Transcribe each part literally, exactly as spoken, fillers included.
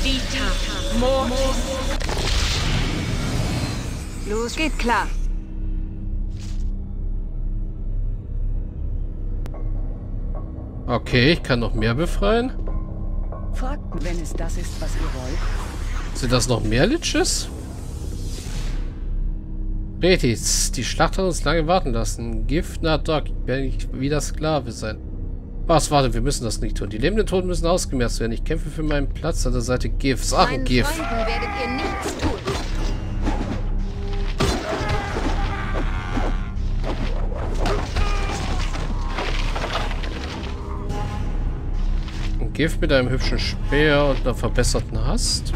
Vita Mortis. Los, geht klar. Okay, ich kann noch mehr befreien. Fragt, wenn es das ist, was ihr wollt. Sind das noch mehr Liches? Retis, die Schlacht hat uns lange warten lassen. Gift, na Doc, ich werde nicht wieder Sklave sein. Was, warte, wir müssen das nicht tun. Die lebenden Toten müssen ausgemerzt werden. Ich kämpfe für meinen Platz an der Seite Gifts. Ach, ein Gift. Freunden werdet ihr nichts tun. Ein Gift mit einem hübschen Speer und einer verbesserten Hast.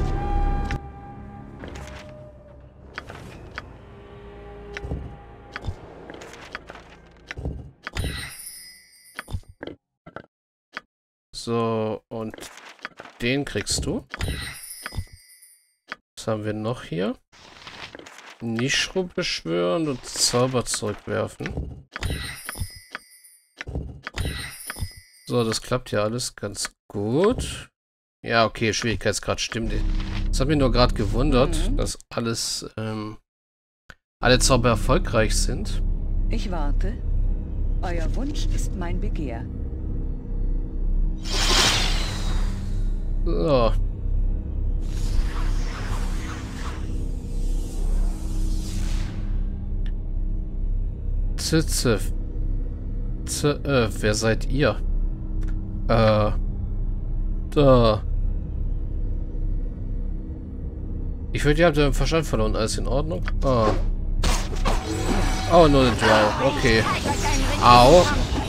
So, und den kriegst du. Was haben wir noch hier? Nishru beschwören und Zauber zurückwerfen. So, das klappt ja alles ganz gut. Ja, okay, Schwierigkeitsgrad stimmt. Das hat mich nur gerade gewundert, mhm. dass alles, ähm, alle Zauber erfolgreich sind. Ich warte. Euer Wunsch ist mein Begehr. So. Zitze. Z äh, wer seid ihr? Äh. Da. Ich würde, ihr habt den Verstand verloren. Alles in Ordnung? Oh. Oh, nur den Drow. Okay. Au.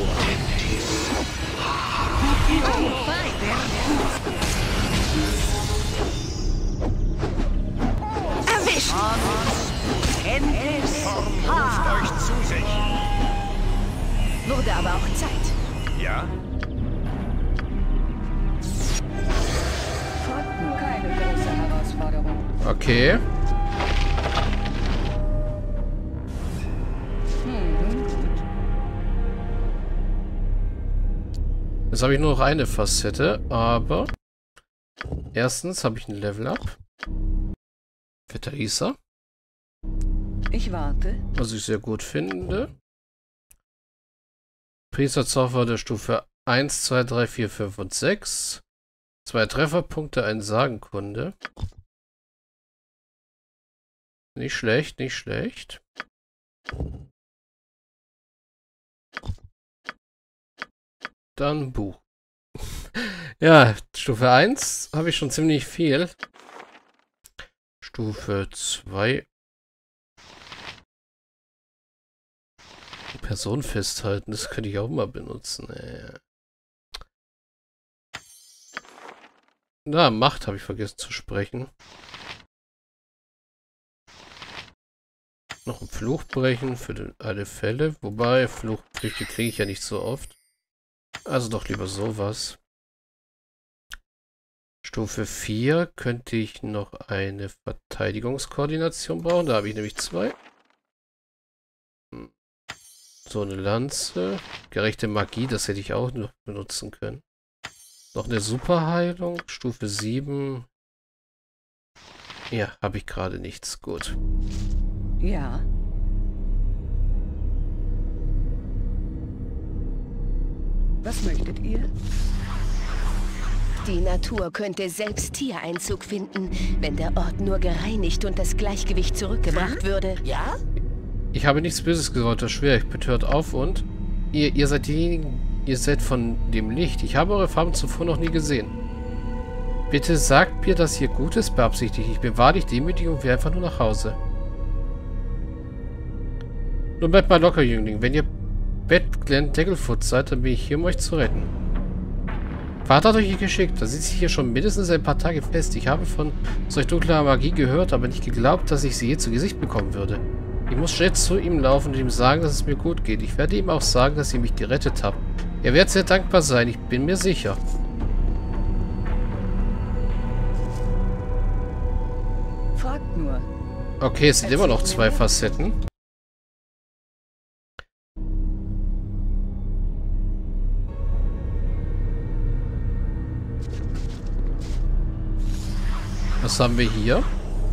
Erwischt! Ruft euch zu sich. Wurde aber auch Zeit. Ja? Fragt nur. Keine große Herausforderung. Okay. Hm, gut. Jetzt habe ich nur noch eine Facette, aber erstens habe ich ein Level-Up. Für Thaisa. Ich warte. Was ich sehr gut finde. Priesterzauber der Stufe eins, zwei, drei, vier, fünf und sechs. Zwei Trefferpunkte, ein Sagenkunde. Nicht schlecht, nicht schlecht. Dann Buch. Ja, Stufe eins habe ich schon ziemlich viel. Stufe zwei. Person festhalten, das könnte ich auch mal benutzen. Äh. Na, Macht habe ich vergessen zu sprechen. Noch ein Fluch brechen für den, alle Fälle. Wobei, Fluchfrüchte kriege ich ja nicht so oft. Also doch lieber sowas. Stufe vier könnte ich noch eine Verteidigungskoordination brauchen. Da habe ich nämlich zwei. So eine Lanze. Gerechte Magie, das hätte ich auch noch benutzen können. Noch eine Superheilung. Stufe sieben. Ja, habe ich gerade nichts. Gut. Ja. Was möchtet ihr? Die Natur könnte selbst hier Einzug finden, wenn der Ort nur gereinigt und das Gleichgewicht zurückgebracht würde. Ja? Ich habe nichts Böses gewollt, das schwer. Ich bitte hört auf und... Ihr, ihr seid diejenigen... Ihr seid von dem Licht. Ich habe eure Farben zuvor noch nie gesehen. Bitte sagt mir, dass ihr Gutes beabsichtigt. Ich bin wahrlich demütig und will einfach nur nach Hause. Nun bleibt mal locker, Jüngling. Wenn ihr Bett Glenn Decklefoot seid, dann bin ich hier, um euch zu retten. Vater hat euch hier geschickt. Da sitzt hier schon mindestens ein paar Tage fest. Ich habe von solch dunkler Magie gehört, aber nicht geglaubt, dass ich sie je zu Gesicht bekommen würde. Ich muss schnell zu ihm laufen und ihm sagen, dass es mir gut geht. Ich werde ihm auch sagen, dass ihr mich gerettet habt. Er wird sehr dankbar sein, ich bin mir sicher. Fragt nur. Okay, es sind immer noch zwei Facetten. Was haben wir hier?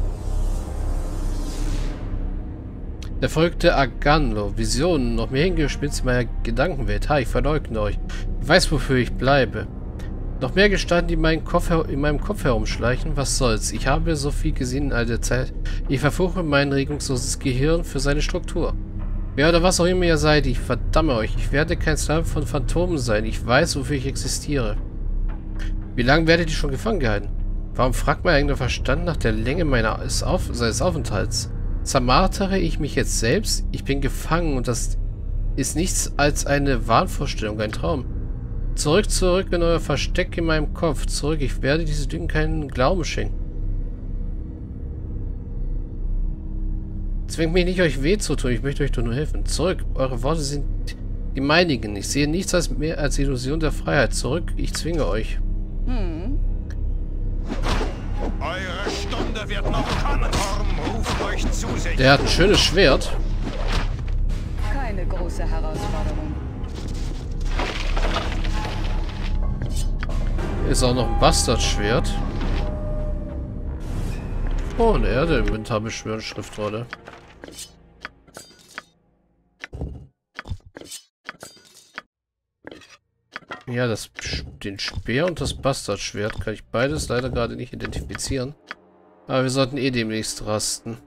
Der verrückte Aganlo. Visionen, noch mehr hingespitzt in meiner Gedankenwelt. Ha, ich verleugne euch. Ich weiß, wofür ich bleibe. Noch mehr Gestalten, die meinen Kopf in meinem Kopf herumschleichen. Was soll's? Ich habe so viel gesehen in all der Zeit. Ich verfluche mein regungsloses Gehirn für seine Struktur. Wer oder was auch immer ihr seid, ich verdamme euch. Ich werde kein Sklave von Phantomen sein. Ich weiß, wofür ich existiere. Wie lange werdet ihr schon gefangen gehalten? Warum fragt mein eigener Verstand nach der Länge meines Auf seines Aufenthalts? Zermartere ich mich jetzt selbst? Ich bin gefangen und das ist nichts als eine Wahnvorstellung, ein Traum. Zurück, zurück in euer Versteck in meinem Kopf. Zurück, ich werde diese Lügen keinen Glauben schenken. Zwingt mich nicht, euch weh zu tun, ich möchte euch doch nur helfen. Zurück, eure Worte sind die meinigen. Ich sehe nichts als mehr als Illusion der Freiheit. Zurück, ich zwinge euch. Hm. Eure Stunde wird noch kommen. Orm ruft euch zu sich. Der hat ein schönes Schwert. Keine große Herausforderung. Ist auch noch ein Bastardschwert. Oh, eine Erde im Inventar beschwören, Schriftrolle. Ja, das, den Speer und das Bastardschwert kann ich beides leider gerade nicht identifizieren. Aber wir sollten eh demnächst rasten.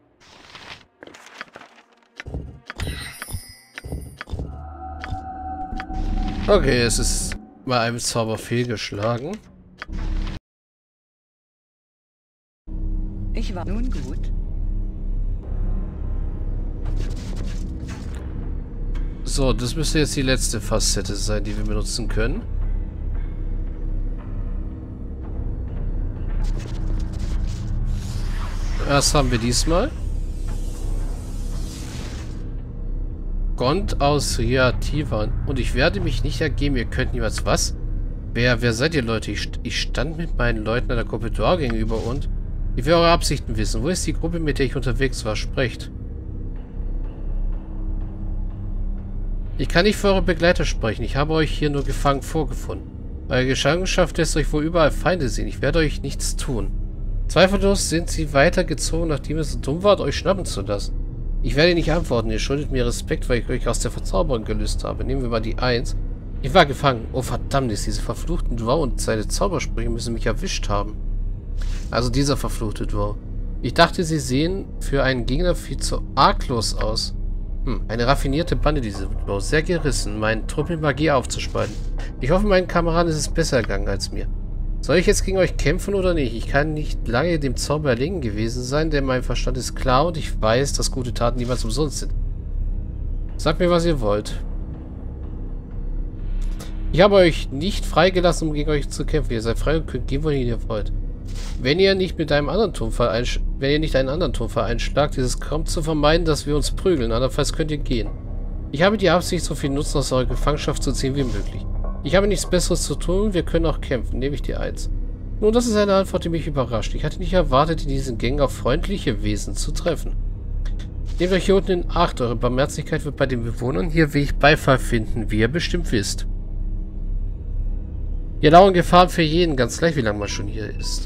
Okay, es ist bei einem Zauber fehlgeschlagen. Ich war nun gut. So, das müsste jetzt die letzte Facette sein, die wir benutzen können. Was haben wir diesmal? Gond aus Reativa. Und ich werde mich nicht ergeben. Ihr könnt niemals was? Wer, wer seid ihr, Leute? Ich, ich stand mit meinen Leuten an der Gruppe Dor gegenüber und ich will eure Absichten wissen. Wo ist die Gruppe, mit der ich unterwegs war? Sprecht. Ich kann nicht für eure Begleiter sprechen. Ich habe euch hier nur gefangen vorgefunden. Eure Gefangenschaft lässt euch wohl überall Feinde sehen. Ich werde euch nichts tun. Zweifellos sind sie weitergezogen, nachdem es so dumm war, euch schnappen zu lassen. Ich werde nicht antworten. Ihr schuldet mir Respekt, weil ich euch aus der Verzauberung gelöst habe. Nehmen wir mal die eins. Ich war gefangen. Oh verdammt, diese verfluchten Dwarf und seine Zaubersprüche müssen mich erwischt haben. Also dieser verfluchte Dwarf. Ich dachte, sie sehen für einen Gegner viel zu arglos aus. Hm, eine raffinierte Bande, diese Dwarf. Sehr gerissen, meinen Trupp mit Magie aufzuspalten. Ich hoffe, meinen Kameraden ist es besser gegangen als mir. Soll ich jetzt gegen euch kämpfen oder nicht? Ich kann nicht lange dem Zauber erlegen gewesen sein, denn mein Verstand ist klar und ich weiß, dass gute Taten niemals umsonst sind. Sagt mir, was ihr wollt. Ich habe euch nicht freigelassen, um gegen euch zu kämpfen. Ihr seid frei und könnt gehen, wohin ihr wollt. Wenn ihr nicht mit einem anderen Tonfall einsch wenn ihr nicht einen anderen Tonfall einschlagt, ist es kaum zu vermeiden, dass wir uns prügeln. Andernfalls könnt ihr gehen. Ich habe die Absicht, so viel Nutzen aus eurer Gefangenschaft zu ziehen wie möglich. Ich habe nichts Besseres zu tun, wir können auch kämpfen. Nehme ich die eins. Nun, das ist eine Antwort, die mich überrascht. Ich hatte nicht erwartet, in diesen Gängen auf freundliche Wesen zu treffen. Nehmt euch hier unten in Acht. Eure Barmherzigkeit wird bei den Bewohnern hier wie ich Beifall finden, wie ihr bestimmt wisst. Hier lauern Gefahren für jeden, ganz gleich, wie lange man schon hier ist.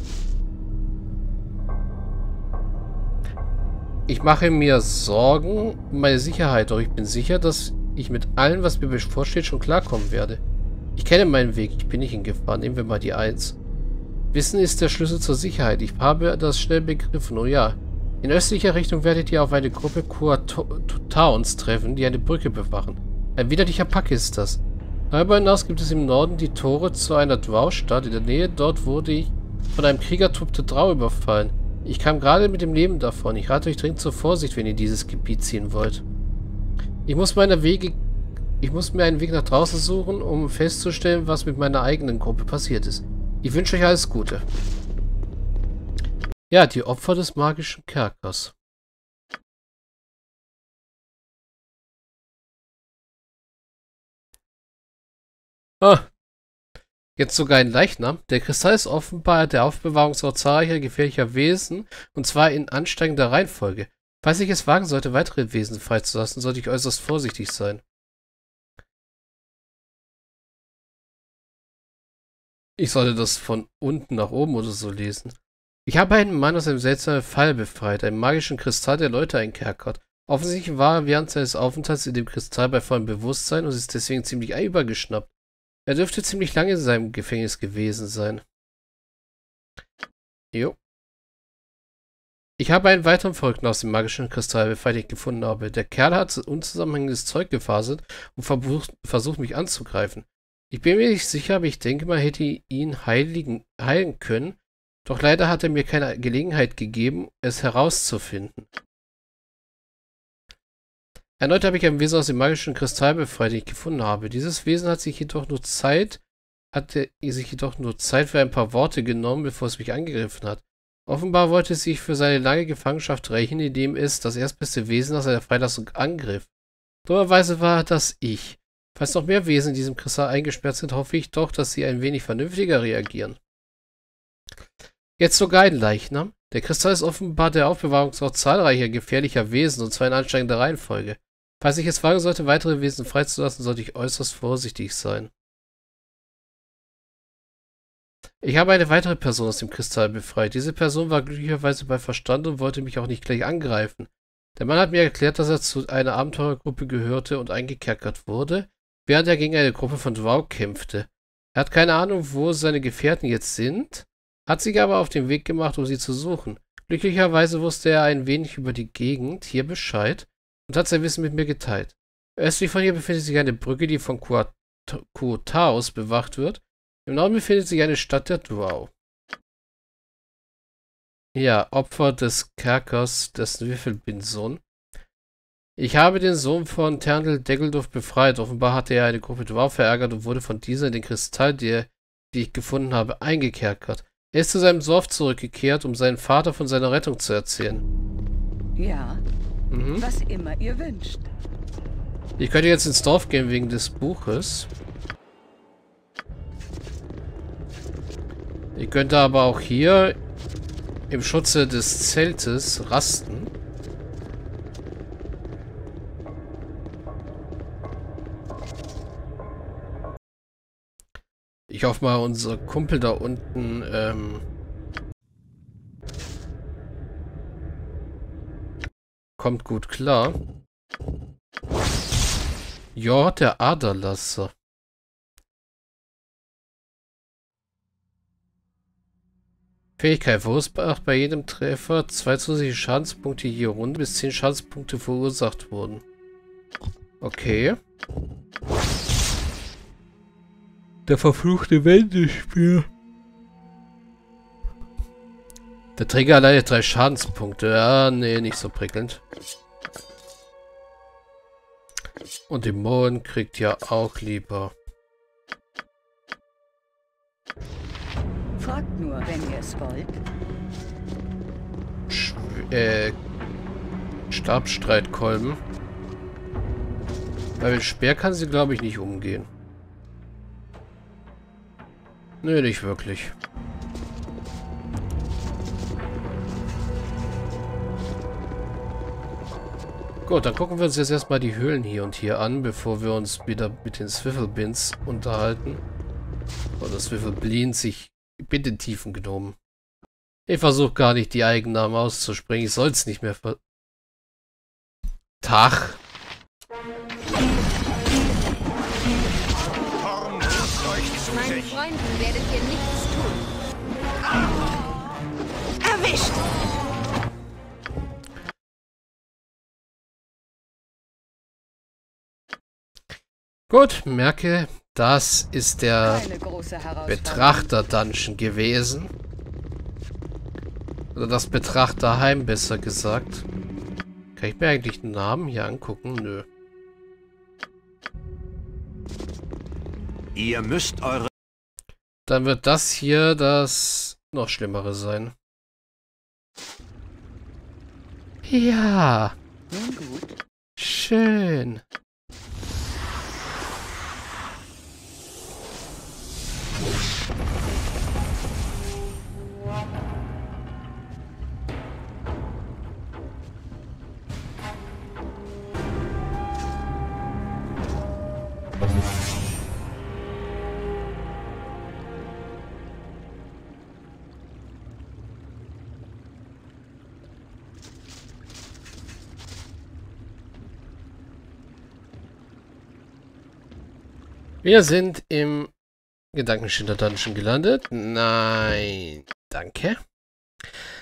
Ich mache mir Sorgen um meine Sicherheit, doch ich bin sicher, dass ich mit allem, was mir bevorsteht, schon klarkommen werde. Ich kenne meinen Weg, ich bin nicht in Gefahr. Nehmen wir mal die eins. Wissen ist der Schlüssel zur Sicherheit. Ich habe das schnell begriffen, oh ja. In östlicher Richtung werdet ihr auf eine Gruppe Kuatauns treffen, die eine Brücke bewachen. Ein widerlicher Pack ist das. Darüber hinaus gibt es im Norden die Tore zu einer Dwarfstadt. In der Nähe dort wurde ich von einem Kriegertrupp der Drau überfallen. Ich kam gerade mit dem Leben davon. Ich rate euch dringend zur Vorsicht, wenn ihr dieses Gebiet ziehen wollt. Ich muss meine Wege... Ich muss mir einen Weg nach draußen suchen, um festzustellen, was mit meiner eigenen Gruppe passiert ist. Ich wünsche euch alles Gute. Ja, die Opfer des magischen Kerkers. Ah, jetzt sogar ein Leichnam. Der Kristall ist offenbar der Aufbewahrungsort zahlreicher gefährlicher Wesen, und zwar in ansteigender Reihenfolge. Falls ich es wagen sollte, weitere Wesen freizulassen, sollte ich äußerst vorsichtig sein. Ich sollte das von unten nach oben oder so lesen. Ich habe einen Mann aus einem seltsamen Fall befreit, einen magischen Kristall, der Leute einkerkert. Offensichtlich war er während seines Aufenthalts in dem Kristall bei vollem Bewusstsein und ist deswegen ziemlich übergeschnappt. Er dürfte ziemlich lange in seinem Gefängnis gewesen sein. Jo. Ich habe einen weiteren Verrückten aus dem magischen Kristall befreit, den ich gefunden habe. Der Kerl hat unzusammenhängendes Zeug gefasert und versucht, versucht mich anzugreifen. Ich bin mir nicht sicher, aber ich denke, man hätte ihn heiligen, heilen können. Doch leider hat er mir keine Gelegenheit gegeben, es herauszufinden. Erneut habe ich ein Wesen aus dem magischen Kristall befreit, den ich gefunden habe. Dieses Wesen hat sich jedoch nur Zeit, hatte sich jedoch nur Zeit für ein paar Worte genommen, bevor es mich angegriffen hat. Offenbar wollte es sich für seine lange Gefangenschaft rächen, indem es das erstbeste Wesen nach seiner Freilassung angriff. Dummerweise war das ich. Falls noch mehr Wesen in diesem Kristall eingesperrt sind, hoffe ich doch, dass sie ein wenig vernünftiger reagieren. Jetzt sogar ein Leichnam. Der Kristall ist offenbar der Aufbewahrungsort zahlreicher gefährlicher Wesen, und zwar in ansteigender Reihenfolge. Falls ich es wagen sollte, weitere Wesen freizulassen, sollte ich äußerst vorsichtig sein. Ich habe eine weitere Person aus dem Kristall befreit. Diese Person war glücklicherweise bei Verstand und wollte mich auch nicht gleich angreifen. Der Mann hat mir erklärt, dass er zu einer Abenteurergruppe gehörte und eingekerkert wurde, während er gegen eine Gruppe von Drow kämpfte. Er hat keine Ahnung, wo seine Gefährten jetzt sind, hat sich aber auf den Weg gemacht, um sie zu suchen. Glücklicherweise wusste er ein wenig über die Gegend hier Bescheid und hat sein Wissen mit mir geteilt. Östlich von hier befindet sich eine Brücke, die von Kuotaos bewacht wird. Im Norden befindet sich eine Stadt der Drow. Ja, Opfer des Kerkers des Würfelbindsohn. Ich habe den Sohn von Terndil Degeldorf befreit. Offenbar hatte er eine Gruppe Drow verärgert und wurde von dieser in den Kristall, die, die ich gefunden habe, eingekerkert. Er ist zu seinem Dorf zurückgekehrt, um seinen Vater von seiner Rettung zu erzählen. Ja, Mhm. was immer ihr wünscht. Ich könnte jetzt ins Dorf gehen wegen des Buches. Ich könnte aber auch hier im Schutze des Zeltes rasten. Ich hoffe mal, unser Kumpel da unten ähm, kommt gut klar. Ja, der Aderlasser. Fähigkeit verursacht bei jedem Treffer zwei zusätzliche Schadenspunkte je Runde, bis zehn Schadenspunkte verursacht wurden. Okay. Der verfluchte Wendespeer. Der Träger erleidet drei Schadenspunkte. Ja, nee, nicht so prickelnd. Und Dämon kriegt ja auch lieber. Fragt nur, wenn ihr es wollt. Sch äh, Stabstreitkolben. Weil mit Speer kann sie, glaube ich, nicht umgehen. Nö, nicht wirklich. Gut, dann gucken wir uns jetzt erstmal die Höhlen hier und hier an, bevor wir uns wieder mit den Swivelbins unterhalten. Oder Swivelblins, ich bin den tiefen Gnomen. Ich versuche gar nicht, die Eigennamen auszusprechen. Ich soll es nicht mehr ver... Tag. Horn ruft euch zu Meinen sich. Freunden werdet ihr nichts tun. Erwischt! Gut, merke, das ist der Keine große Herausforderung. Betrachter-Dungeon gewesen. Oder das Betrachterheim, besser gesagt. Kann ich mir eigentlich den Namen hier angucken? Nö. Ihr müsst eure... Dann wird das hier das noch Schlimmere sein. Ja, Nun gut. schön. Wir sind im Gedankenschinder Dungeon gelandet. Nein, danke.